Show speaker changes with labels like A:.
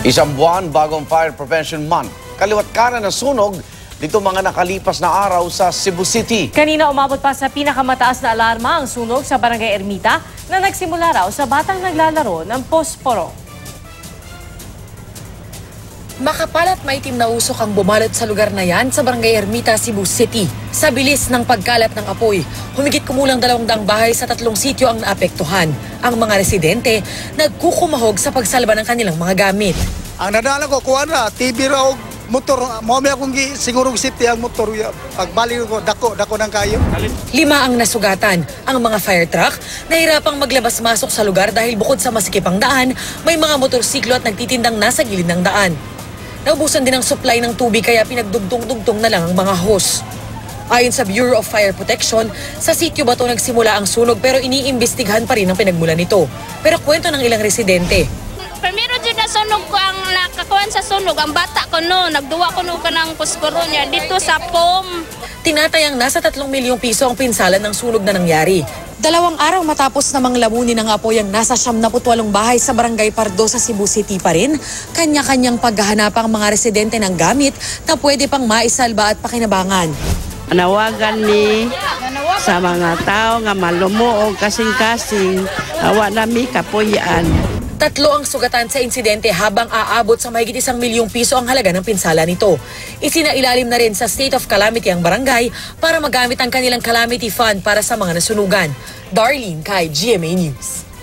A: Isang buwan bagong Fire Prevention Month. Kaliwat kanan ng sunog dito mga nakalipas na araw sa Cebu City.
B: Kanina umabot pa sa pinakamataas na alarma ang sunog sa Barangay Ermita na nagsimula raw sa batang naglalaro ng posporo.
C: Makapal at maitim na usok ang bumalot sa lugar na yan sa Barangay Ermita, Cebu City. Sa bilis ng pagkalat ng apoy, humigit kumulang 200 bahay sa 3 sityo ang naapektuhan. Ang mga residente nagkukumahog sa pagsalba ng kanilang mga gamit.
D: Ang nadala ko, kuha na, TV raw, motor, mo may akong siguro safety ang motor. Pagbalik ko, dako ng kayo.
C: 5 ang nasugatan. Ang mga fire truck, nahirapang maglabas-masok sa lugar dahil bukod sa masikip ang daan, may mga motorsiklo at nagtitindang nasa gilid ng daan. Naubusan din ang supply ng tubig kaya pinagdugtong-dugtong na lang ang mga hose. Ayon sa Bureau of Fire Protection, sa sityo ba ito nagsimula ang sunog pero iniimbestigahan pa rin ang pinagmulan nito. Pero kwento ng ilang residente.
E: Primero dyan na sunog ko ang nakakuhan sa sunog. Ang bata ko no, nagduwa ko no ka ng posporo niya dito sa POM.
C: Tinatayang nasa 3 milyong piso ang pinsalan ng sunog na nangyari. 2 araw matapos namang lamunin ng apoy ang nasa 78 bahay sa Barangay Pardo sa Cebu City pa rin, kanya-kanyang paghahanap ang mga residente ng gamit na pwede pang maisalba at pakinabangan.
F: Nawagan ni sa mga tao nga malumuog kasing-kasing, awa nami kapuyan.
C: 3 ang sugatan sa insidente habang aabot sa mahigit 1 milyong piso ang halaga ng pinsala nito. Isinailalim na rin sa state of calamity ang barangay para magamit ang kanilang calamity fund para sa mga nasunugan. Darlene Kay, GMA News.